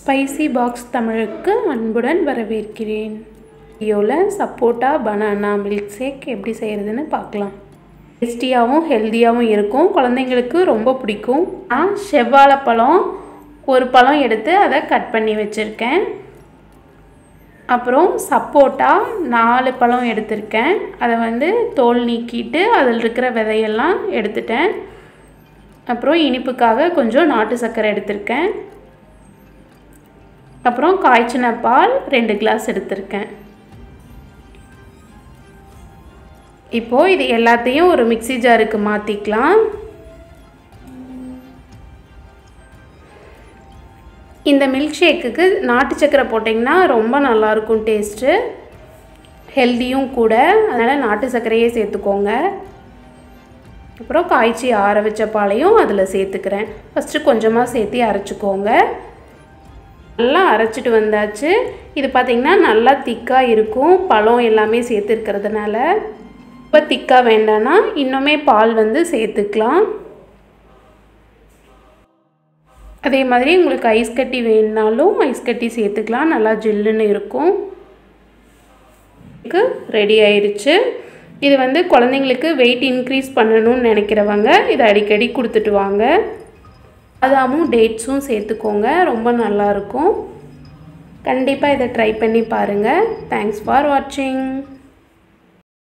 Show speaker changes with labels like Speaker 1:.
Speaker 1: Spicy box தமிழுக்கு அன்புடன் வரவேற்கிறேன். வீடியோவில் சப்போட்டா பனானா மில்க் ஷேக் எப்படி செய்கிறதுன்னு பார்க்கலாம். டேஸ்டியாகவும் ஹெல்த்தியாகவும் இருக்கும், குழந்தைங்களுக்கு ரொம்ப பிடிக்கும். நான் செவ்வாழைப்பழம் ஒரு பழம் எடுத்து அதை கட் பண்ணி வச்சுருக்கேன். அப்புறம் சப்போட்டா 4 பழம் எடுத்திருக்கேன். அதை தோல் நீக்கிட்டு அதில் இருக்கிற விதையெல்லாம் எடுத்துட்டேன். அப்புறம் இனிப்புக்காக கொஞ்சம் நாட்டு சர்க்கரை எடுத்திருக்கேன். அப்புறம் காய்ச்சின பால் 2 கிளாஸ் எடுத்திருக்கேன். இப்போது இது எல்லாத்தையும் ஒரு மிக்ஸி ஜாருக்கு மாற்றிக்கலாம். இந்த மில்க் ஷேக்குக்கு நாட்டு சர்க்கரை போட்டிங்கன்னா ரொம்ப நல்லாயிருக்கும், டேஸ்ட்டு ஹெல்த்தியும் கூட. அதனால் நாட்டு சர்க்கரையே சேர்த்துக்கோங்க. அப்புறம் காய்ச்சி ஆற வச்ச பாலையும் அதில் சேர்த்துக்கிறேன். ஃபஸ்ட்டு கொஞ்சமாக சேர்த்து அரைச்சிக்கோங்க. நல்லா அரைச்சிட்டு வந்தாச்சு. இது பார்த்திங்கன்னா நல்லா திக்காக இருக்கும், பழம் எல்லாமே சேர்த்துருக்கிறதுனால. இப்போ திக்காக வேண்டான்னா இன்னுமே பால் சேர்த்துக்கலாம். அதே மாதிரி உங்களுக்கு ஐஸ் கட்டி வேணுனாலும் ஐஸ் கட்டி சேர்த்துக்கலாம், நல்லா ஜில்லுன்னு இருக்கும். ரெடி ஆயிடுச்சு. இது குழந்தைங்களுக்கு வெயிட் இன்க்ரீஸ் பண்ணணும்னு நினைக்கிறவங்க இதை அடிக்கடி கொடுத்துட்டு வாங்க. பாதாமும் டேட்ஸும் சேர்த்துக்கோங்க, ரொம்ப நல்லாயிருக்கும். கண்டிப்பாக இதை ட்ரை பண்ணி பாருங்கள். தேங்க்ஸ் ஃபார் வாட்சிங்.